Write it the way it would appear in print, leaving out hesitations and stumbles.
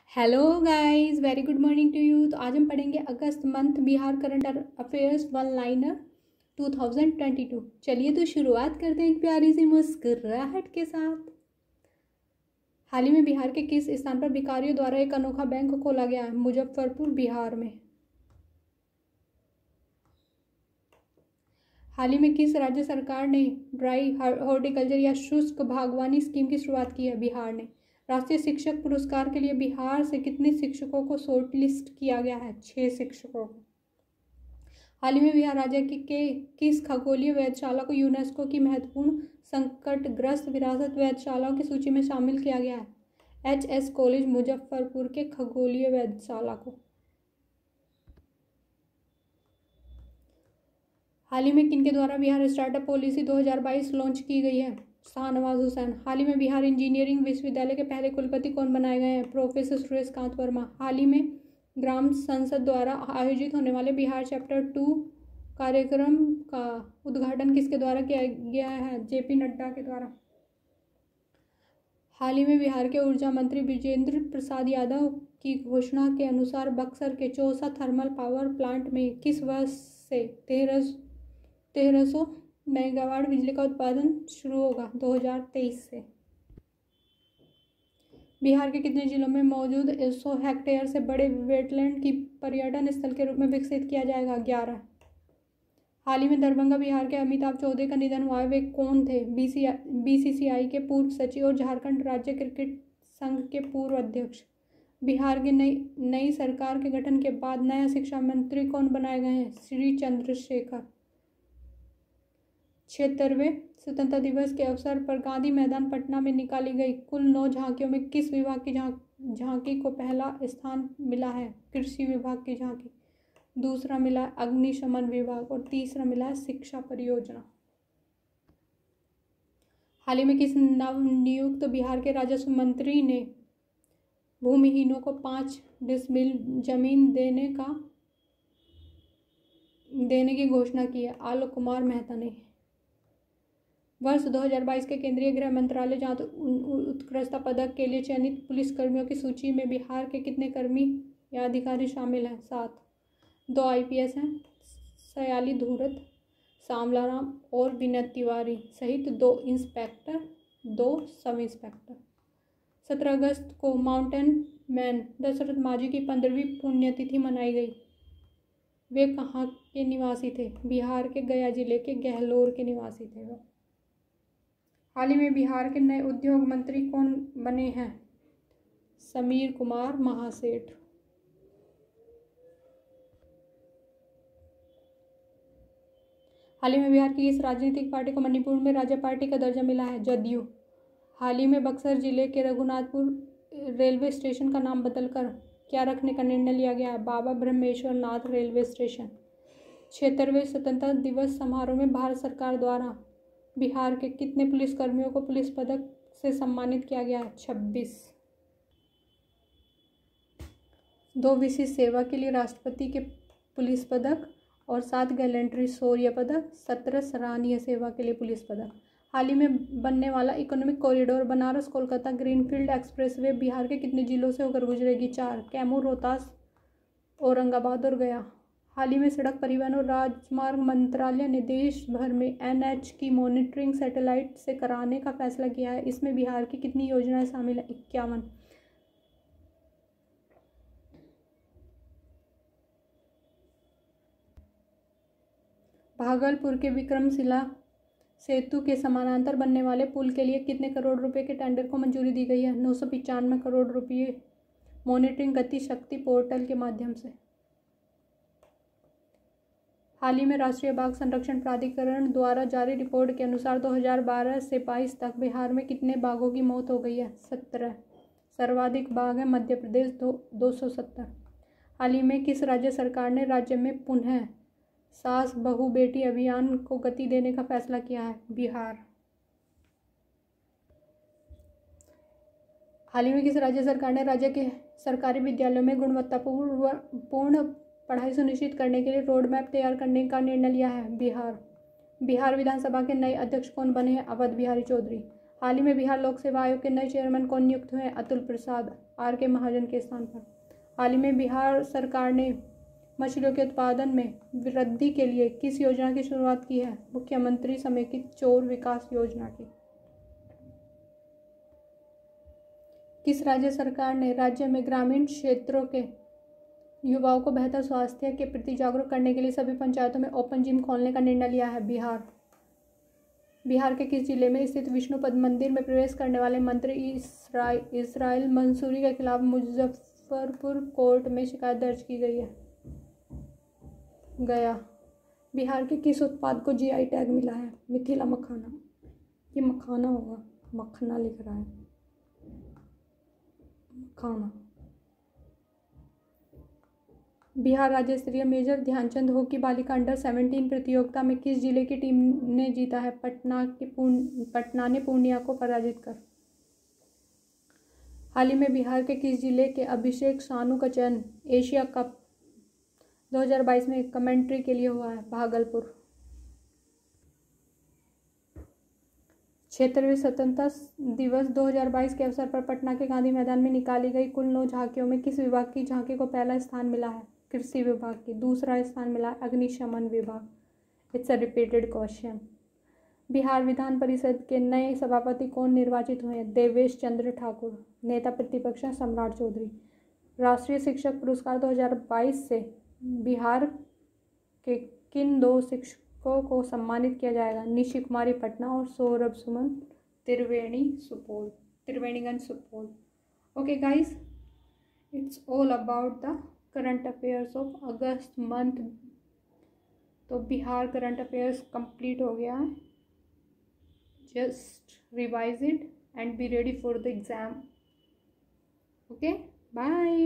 Hello guys, very good morning to you. तो आज हम पढ़ेंगे अगस्त month Bihar current affairs one liner 2022। चलिए तो शुरुआत करते हैं एक प्यारी सी मुस्कुराहट के साथ। हाल ही में बिहार के किस स्थान पर भिखारियों द्वारा एक अनोखा बैंक खोला गया है? मुजफ्फरपुर, बिहार में। हाल ही में किस राज्य सरकार ने ड्राई हॉर्टिकल्चर या शुष्क बागवानी स्कीम की शुरुआत की है? बिहार ने। राष्ट्रीय शिक्षक पुरस्कार के लिए बिहार से कितने शिक्षकों को शॉर्ट लिस्ट किया गया है? 6 शिक्षकों को। हाल ही में बिहार राज्य के किस खगोलीय वेधशाला को यूनेस्को की महत्वपूर्ण संकटग्रस्त विरासत वेधशालाओं की सूची में शामिल किया गया है? HS कॉलेज मुजफ्फरपुर के खगोलीय वेधशाला को। हाल ही में किनके द्वारा बिहार स्टार्टअप पॉलिसी 2022 लॉन्च की गई है? शाहनवाज हुसैन। हाल ही में बिहार इंजीनियरिंग विश्वविद्यालय के पहले कुलपति कौन बनाए गए हैं? प्रोफेसर सुरेश कांत वर्मा। हाल ही में ग्राम संसद द्वारा आयोजित होने वाले बिहार चैप्टर 2 कार्यक्रम का उद्घाटन किसके द्वारा किया गया है? JP नड्डा के द्वारा। हाल ही में बिहार के ऊर्जा मंत्री विजेंद्र प्रसाद यादव की घोषणा के अनुसार बक्सर के चौसा थर्मल पावर प्लांट में किस वर्ष से 1300 मेगावाट बिजली का उत्पादन शुरू होगा? 2023 से। बिहार के कितने जिलों में मौजूद 100 हेक्टेयर से बड़े वेटलैंड की पर्यटन स्थल के रूप में विकसित किया जाएगा? 11। हाल ही में दरभंगा बिहार के अमिताभ चौधरी का निधन हुआ है। वे कौन थे? BCCI के पूर्व सचिव और झारखंड राज्य क्रिकेट संघ के पूर्व अध्यक्ष। बिहार की नई सरकार के गठन के बाद नया शिक्षा मंत्री कौन बनाए गए हैं? श्री चंद्रशेखर। 76वें स्वतंत्रता दिवस के अवसर पर गांधी मैदान पटना में निकाली गई कुल 9 झांकियों में किस विभाग की झांकी को पहला स्थान मिला है? कृषि विभाग की झांकी। दूसरा मिला अग्निशमन विभाग और तीसरा मिला शिक्षा परियोजना। हाल ही में किस नवनियुक्त बिहार के राजस्व मंत्री ने भूमिहीनों को 5 डिसमिल जमीन देने की घोषणा की है? आलोक कुमार मेहता ने। वर्ष 2022 के केंद्रीय गृह मंत्रालय जांच उत्कृष्टता पदक के लिए चयनित पुलिसकर्मियों की सूची में बिहार के कितने कर्मी या अधिकारी शामिल हैं? 7। 2 IPS हैं, सयाली धूरत, श्यामलाराम और विनय तिवारी सहित 2 इंस्पेक्टर, 2 सब इंस्पेक्टर। 17 अगस्त को माउंटेन मैन दशरथ माझी की 15वीं पुण्यतिथि मनाई गई। वे कहाँ के निवासी थे? बिहार के गया जिले के गहलोर के निवासी थे वो। हाल ही में बिहार के नए उद्योग मंत्री कौन बने हैं? समीर कुमार महासेठ। हाल ही में बिहार की इस राजनीतिक पार्टी को मणिपुर में राज्य पार्टी का दर्जा मिला है? जदयू। हाल ही में बक्सर जिले के रघुनाथपुर रेलवे स्टेशन का नाम बदलकर क्या रखने का निर्णय लिया गया है? Baba Brahmeshwar Nath railway station. 76वें स्वतंत्रता दिवस समारोह में भारत सरकार द्वारा बिहार के कितने पुलिसकर्मियों को पुलिस पदक से सम्मानित किया गया है? 26। 2 विशिष्ट सेवा के लिए राष्ट्रपति के पुलिस पदक और 7 गैलेंट्री शौर्य पदक, 17 सराहनीय सेवा के लिए पुलिस पदक। हाल ही में बनने वाला economic corridor Banaras Kolkata greenfield expressway Bihar के कितने जिलों से होकर गुजरेगी? 4। कैमूर, रोहतास, औरंगाबाद और गया। हाल ही में सड़क परिवहन और राजमार्ग मंत्रालय ने देश भर में NH की मॉनिटरिंग सैटेलाइट से कराने का फैसला किया है। इसमें बिहार की कितनी योजनाएं शामिल हैं? 51। भागलपुर के विक्रमशिला सेतु के समानांतर बनने वाले पुल के लिए कितने करोड़ रुपए के टेंडर को मंजूरी दी गई है? 995 करोड़ रुपये मॉनिटरिंग गति शक्ति पोर्टल के माध्यम से। हाल ही में राष्ट्रीय बाघ संरक्षण प्राधिकरण द्वारा जारी रिपोर्ट के अनुसार 2012 से 22 तक बिहार में कितने बाघों की मौत हो गई है? 17। सर्वाधिक बाघ है मध्य प्रदेश 270। हाल ही में किस राज्य सरकार ने राज्य में पुनः सास बहू बेटी अभियान को गति देने का फैसला किया है? बिहार। हाल ही में किस राज्य सरकार ने राज्य के सरकारी विद्यालयों में गुणवत्तापूर्ण पढ़ाई सुनिश्चित करने के लिए रोड मैप तैयार करने का निर्णय लिया है? बिहार। बिहार विधानसभा के नए अध्यक्ष कौन बने हैं? अवध बिहारी चौधरी। हाल ही में बिहार लोक सेवा आयोग के नए चेयरमैन कौन नियुक्त हुए हैं? अतुल प्रसाद। R.K. महाजन के स्थान पर। हाल ही में बिहार सरकार ने मछलियों के उत्पादन में वृद्धि के लिए किस योजना की शुरुआत की है? मुख्यमंत्री समेकित चोर विकास योजना की। किस राज्य सरकार ने राज्य में ग्रामीण क्षेत्रों के युवाओं को बेहतर स्वास्थ्य के प्रति जागरूक करने के लिए सभी पंचायतों में ओपन जिम खोलने का निर्णय लिया है? बिहार। बिहार के किस जिले में स्थित विष्णुपद मंदिर में प्रवेश करने वाले मंत्री इसराइल मंसूरी के खिलाफ मुजफ्फरपुर कोर्ट में शिकायत दर्ज की गई है? गया। बिहार के किस उत्पाद को GI टैग मिला है? मिथिला मखाना। ये मखाना होगा, मखना लिख रहा है, मखाना। बिहार राज्य स्तरीय मेजर ध्यानचंद हॉकी बालिका अंडर-17 प्रतियोगिता में किस जिले की टीम ने जीता है? पटना ने पूर्णिया को पराजित कर। हाल ही में बिहार के किस जिले के अभिषेक सानू का चयन एशिया कप 2022 में कमेंट्री के लिए हुआ है? भागलपुर। क्षेत्रीय स्वतंत्रता दिवस 2022 के अवसर पर पटना के गांधी मैदान में निकाली गई कुल 9 झांकियों में किस विभाग की झांकी को पहला स्थान मिला है? कृषि विभाग की। दूसरा स्थान मिला अग्निशमन विभाग। It's a repeated question. Bihar विधान परिषद के नए सभापति कौन निर्वाचित हुए हैं? देवेश चंद्र ठाकुर। नेता प्रतिपक्ष सम्राट चौधरी। राष्ट्रीय शिक्षक पुरस्कार 2022 से बिहार के किन 2 शिक्षकों को सम्मानित किया जाएगा? निशी कुमारी पटना और Saurabh Suman Triveniganj Supaul. Okay guys, it's all about the current affairs of August month. तो बिहार करंट अफेयर्स कंप्लीट हो गया है। Just revise it and be ready for the exam. Okay, bye.